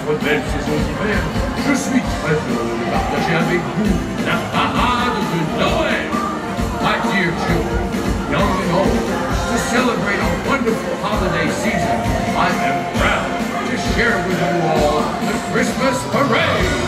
votre belle saison d'hiver, je suis très heureux de partager avec vous la parade de Noël. My dear children, young and old, to celebrate our wonderful holiday season, I am proud to share with you all the Christmas parade.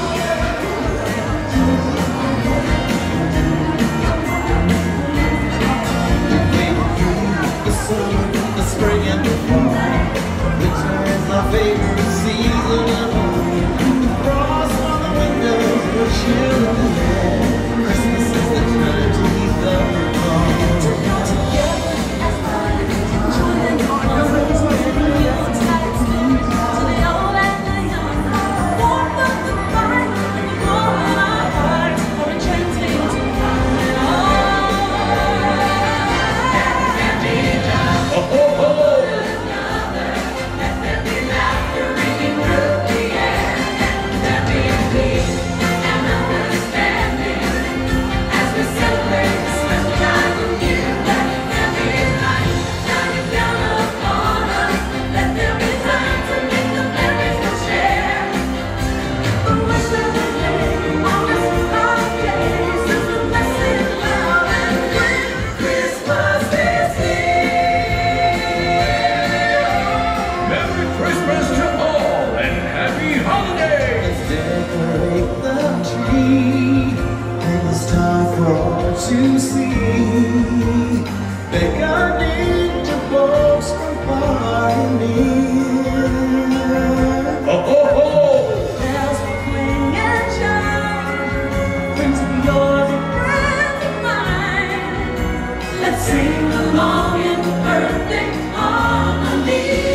The spring and the fall, winter is my favorite season of all. Frost on the windows, the chill in the air. Christmas is the time to leave the home. Together as one, enjoying the fun, spending your time spent to the old and the young. Warmth of the fire and the warmth in our hearts are enchanting to come and all. To see, beckoning to folks from far and near. Bells will cling and chime, friends of yours and friends of mine. Let's sing along in perfect harmony.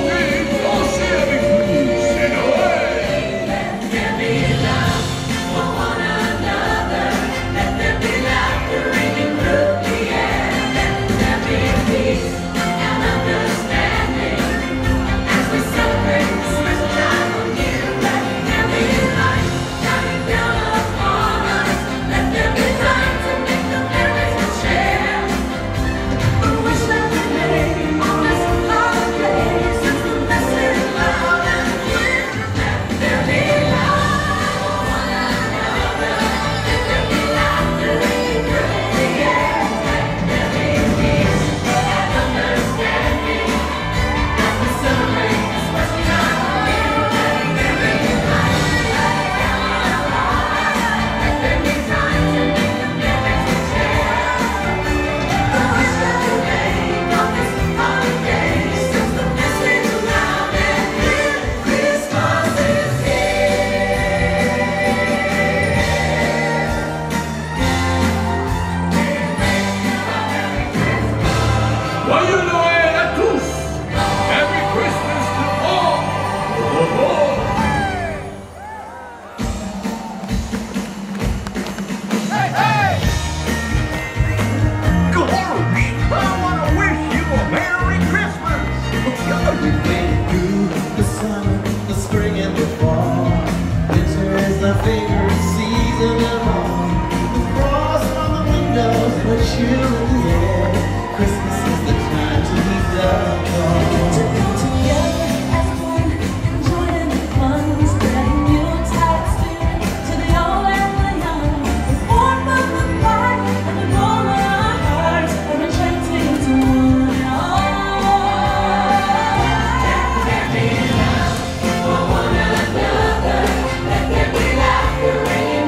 My favorite season of all. The frost on the windows and the chill in the air. Christmas is the time to leave the home. To come together as one, enjoying the fun, spreading Yuletide spirit to the old and the young. The warmth of the fire and the warmth of our hearts are enchanting to one and all. Let there be love for one another. Let there be laughter ringing.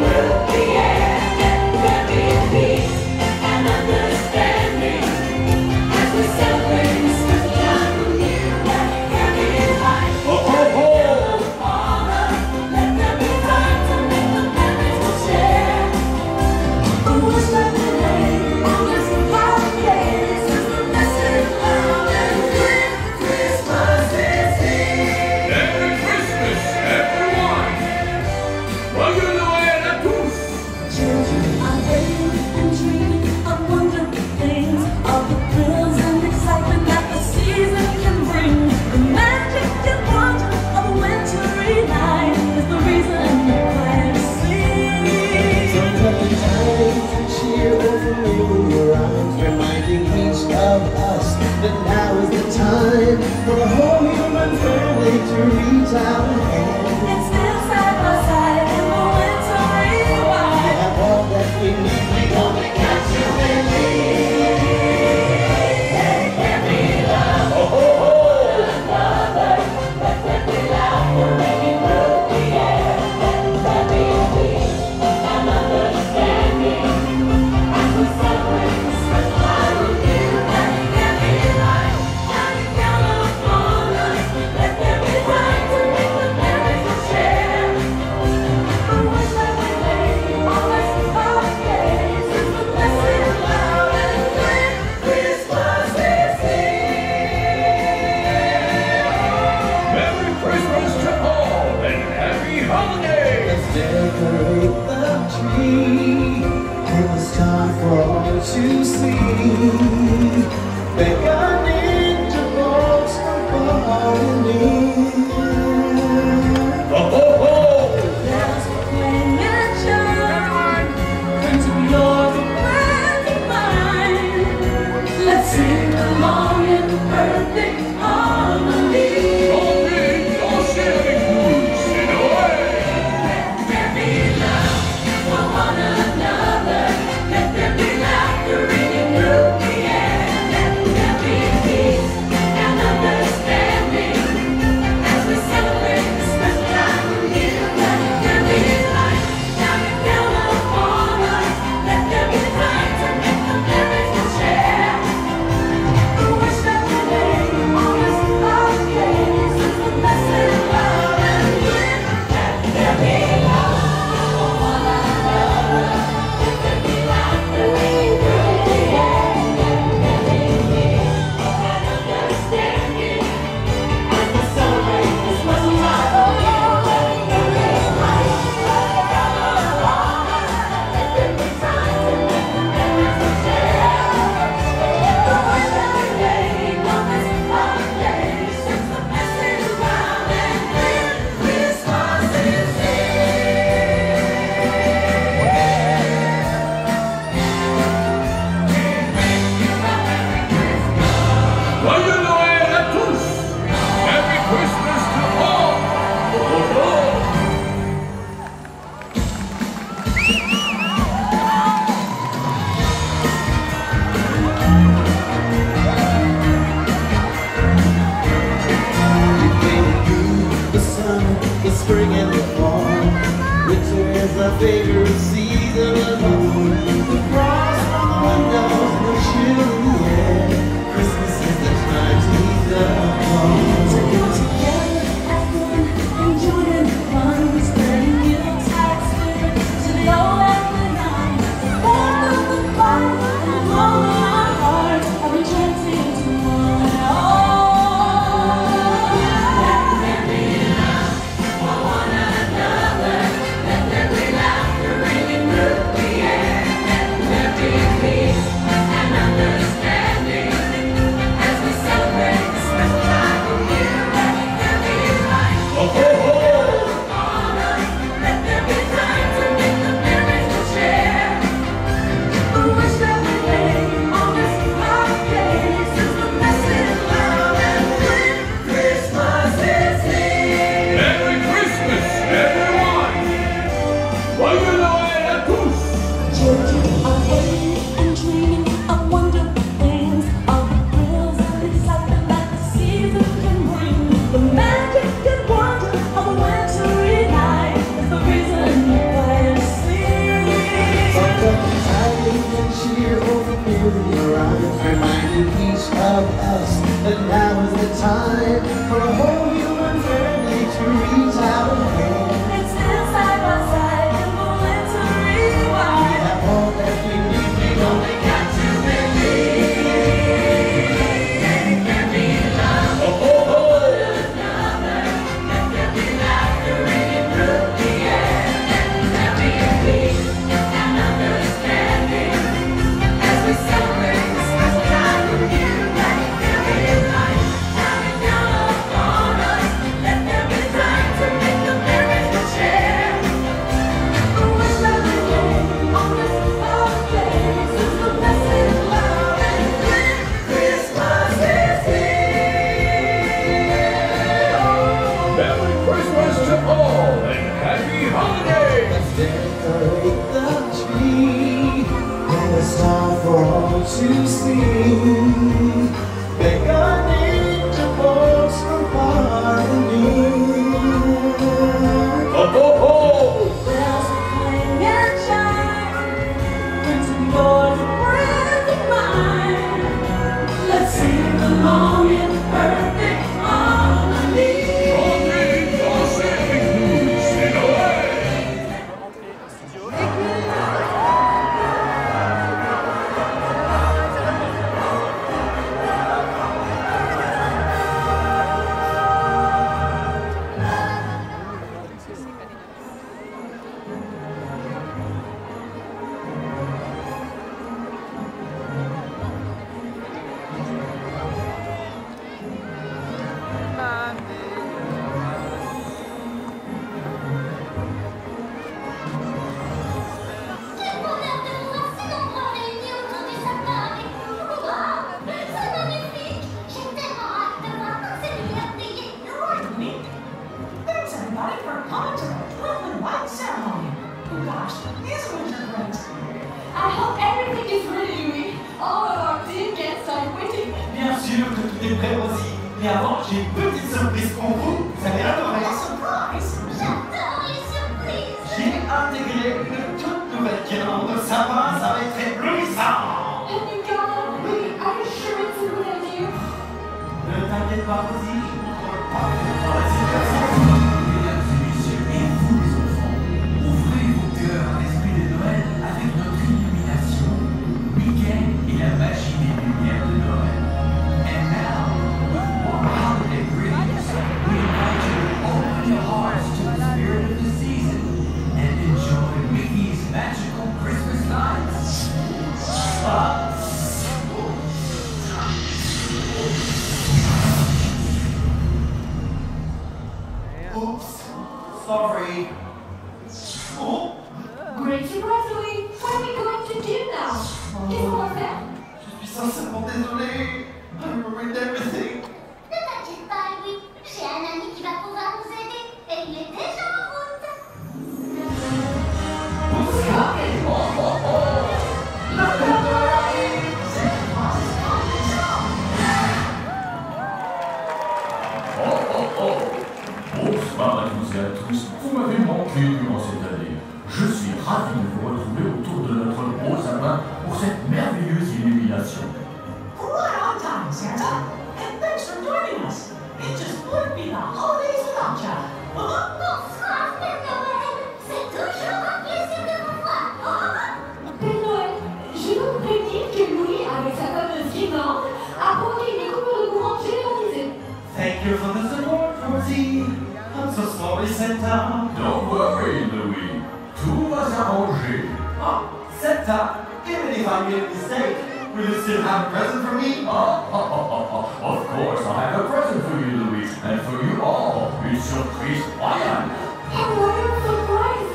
the spring and the fall. Winter is my favorite season of all. The frost on the windows and the chill in the air. Christmas is the time to eat the fall. To go together, have fun, enjoying the fun, spreading Yuletide spirit to know that we're young. Warm of the fire and warm in our hearts, are we chanting to one and all? Let there be love for one another. Let there be laughter ringing through the air. Let there be peace and understanding as we celebrate the special time of year. Let there be light. Oh, ho, ho! Let there be time to make the memories to share. The wish that we made on this holiday is the message love and when Christmas is here. Merry Christmas, everyone! Joyeux Noël à tous! Children are waiting and dreaming of wonderful things, of the thrills and excitement that the season can bring. The magic and wonder of a wintry night is the reason why I'm singing. Tidings and cheer over your eyes, reminding each of us that now is the time for a whole human family to reach out and hand. Let's stand side by side in the wintry We wild. have all that we need, we only got to believe. Let there be love Oh, ho, ho! for another. Let there be laughter ringing through the air. Let there be peace and understanding as we celebrate the special time of year. Let there be light shining down upon us. Let there be time to make the memories we share. The wish that we made on this holiday is the message love and when Christmas is here. Merry Christmas to all and happy holidays! Let's decorate the tree and a star for all to see. Beckoning to folks from far and near. Oh, ho, ho! Bells clang and chime, printing yours and friends of mine. Let's sing along in perfect harmony. Chantez, dansez avec nous, c'est Noël! Quel bonheur de vous voir si nombreux réunis autour du sapin avec nous. Waouh, c'est magnifique. J'ai tellement hâte de voir toutes ces lumières briller. Thanks everybody for coming to the Twin Light Ceremony. Oh gosh, these winter friends. I hope everything is ready, Louis. All of our dear guests are waiting. Bien sûr que tout est prêt aussi. Mais avant, j'ai une petite surprise pour vous. Vous allez adorer. Surprise! J'adore les surprises. J'ai intégré une toute nouvelle guirlande de sapin. Ça va être éblouissant. Have you got it, Louis? Are you sure it's a good idea? Ne t'inquiète pas, Rosie. Je contrôle parfaitement la situation. Mesdames et messieurs, et vous les enfants, ouvrez vos cœurs à l'esprit de Noël avec notre illumination. Mickey et la magie des lumières de Noël. And now, with warm holiday greetings, we invite you to open your hearts to the spirit of the season and enjoy Mickey's magical Christmas nights. Oops, sorry. Oh, Great surprise, Louis. What are we going to do now? Qu'est-ce qu'on va faire? je suis sincèrement désolé. I ruined everything. Ne t'inquiète pas, Louis. J'ai un ami qui va pouvoir nous aider et il est déjà en route. Who's coming? Oh, oh, oh. Look at the lights. Oh, oh, oh! Bonsoir à tous et à tous, vous m'avez manqué durant cette année. Je suis ravi de vous retrouver autour de notre gros sapin pour cette merveilleuse illumination. Right on time, Santa. And thanks for joining us. It just wouldn't be the holidays without you. Bonsoir, Père Noël. C'est toujours un plaisir de vous voir. Père Noël, je veux vous prévenir que Louis, avec sa fameuse guirlande, a provoqué une coupure de courant généralisée. Thank you for the support, Rosie. I'm so sorry, Santa. Don't worry, Louis. Tout va s'arranger. Oh, Santa, even if I made a mistake, will you still have a present for me? Of course, I have a present for you, Louis, and for you all. Une surprise royale. And what a surprise!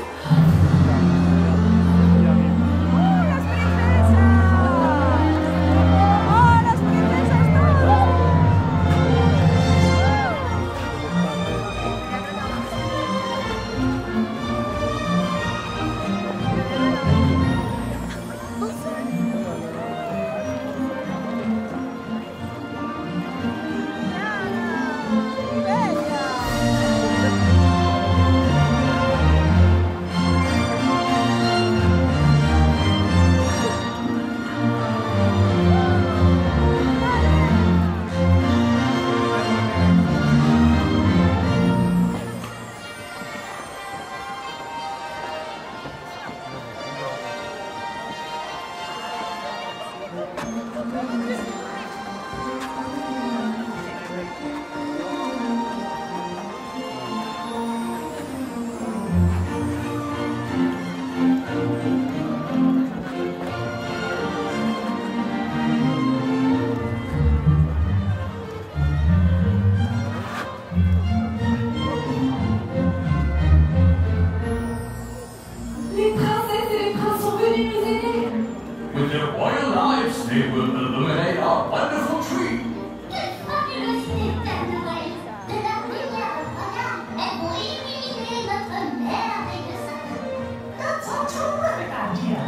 Les princesses et les princes sont venus nous aider. With their royal lives, they will illuminate our wonderful tree. Quelle fabuleuse idée, Père Noël. De la lumière au regard, elles vont illuminer notre merveilleux sapin. That's a terrific idea.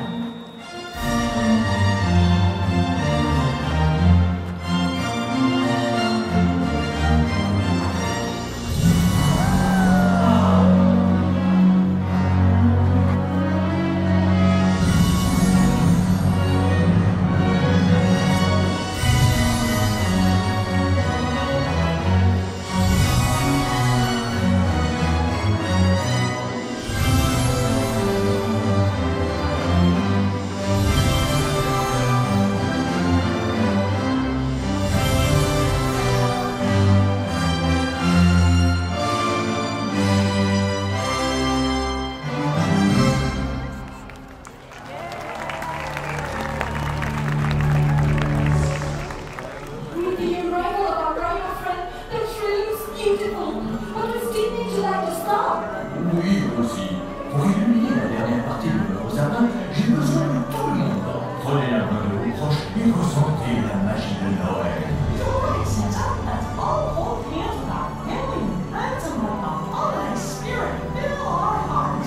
With the arrival of our royal friend, the tree looks beautiful. But we still need to light the star. Oui, aussi. Pour illuminer la dernière partie de notre sapin, j'ai besoin de tout le monde. Prenez la main de vos proches et ressentez la magie de Noël. You're right, Santa. Let's all hold hands with our family and friends and let the holiday spirit fill our hearts.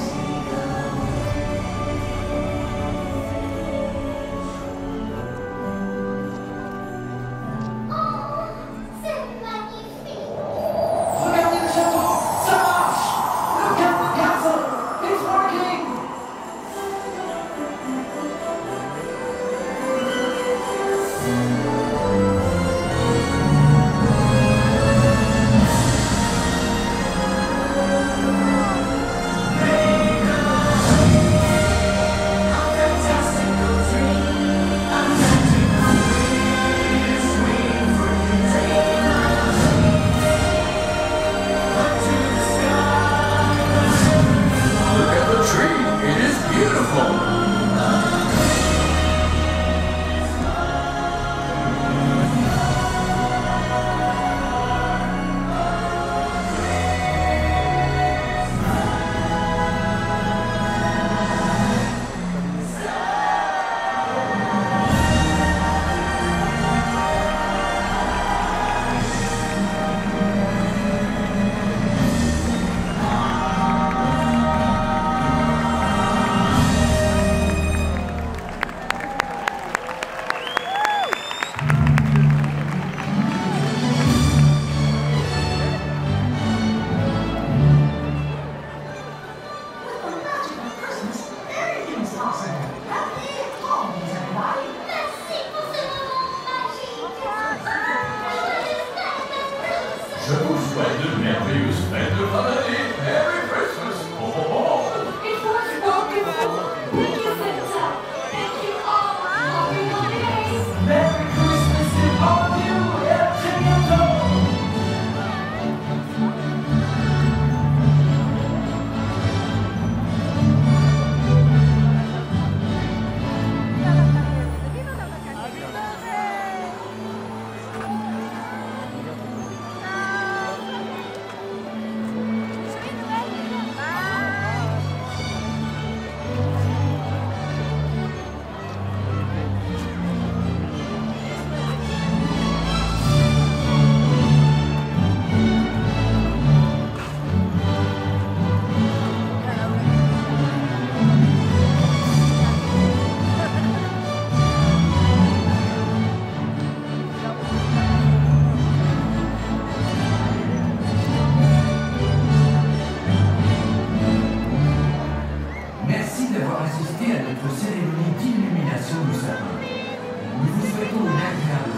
Oh, c'est magnifique. Regardez le château, ça marche! Look at the castle, it's working!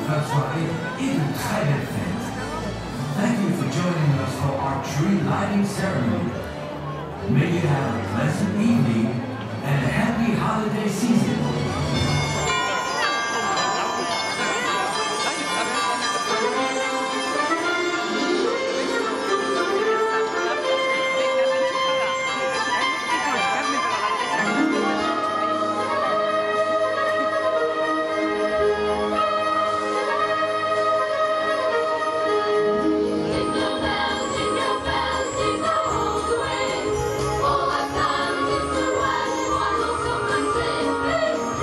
fin de soirée et de très belles fêtes. Thank you for joining us for our tree lighting ceremony. May you have a pleasant evening and a happy holiday season. Jingle bells, jingle all the way. All I've done is to ride one horse open sleigh.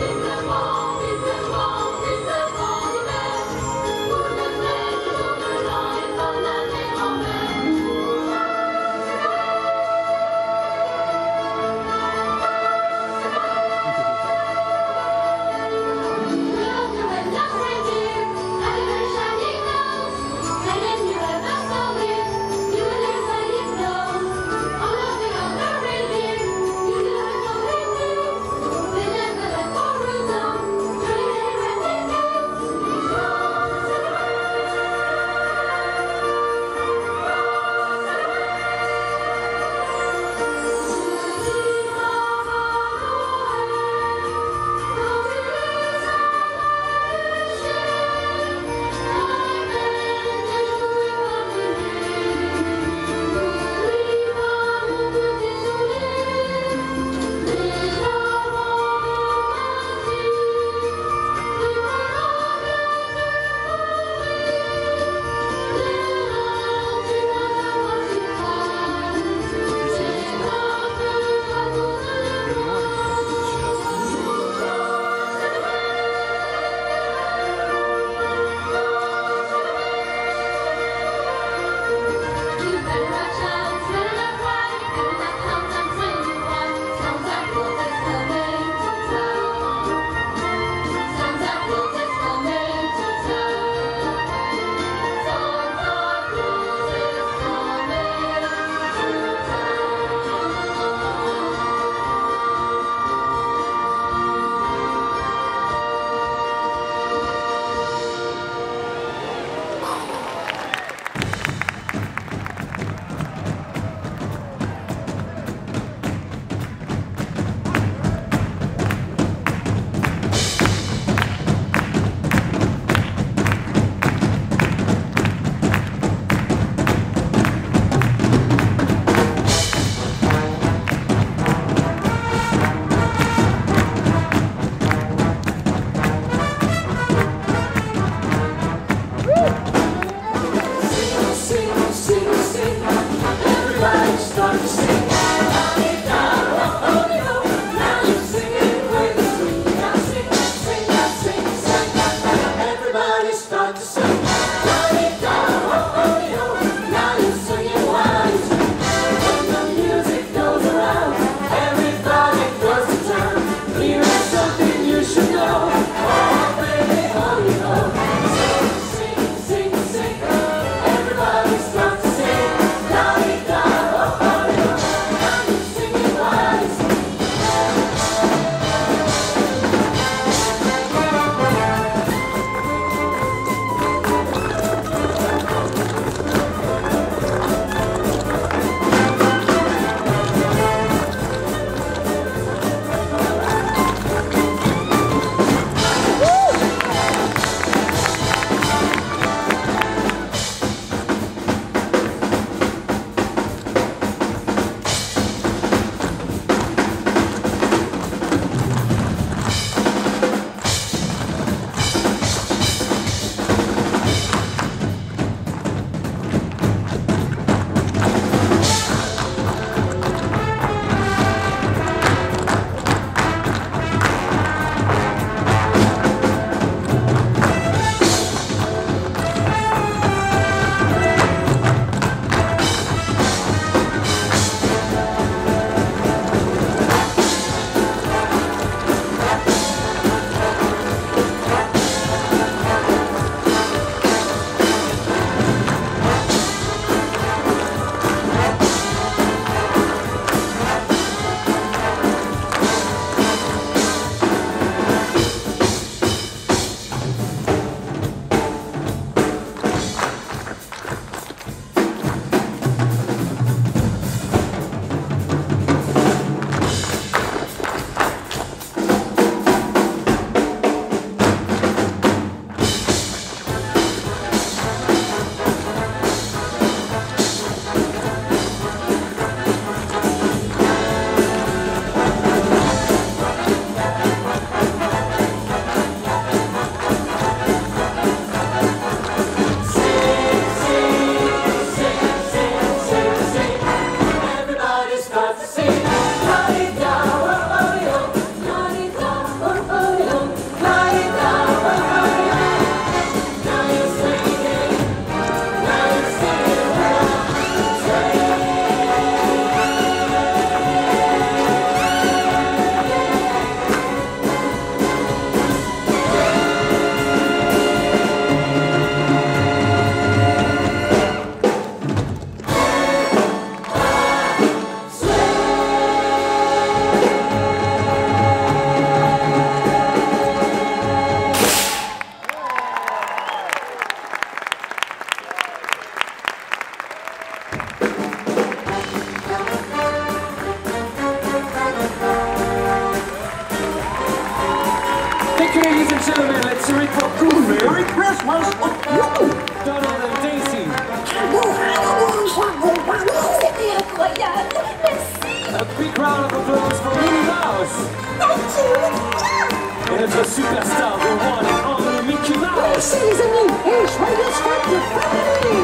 Ladies and gentlemen, let's hear it for Goofy. Merry Christmas! Donald and Daisy. C'était incroyable. Merci. A big round of applause for Minnie Mouse. Et notre superstar, the one and only Mickey Mouse. Merci les amis. Et joyeuses fêtes de famille.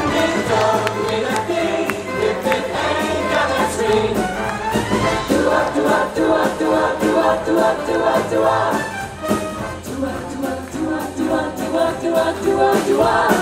Do-a,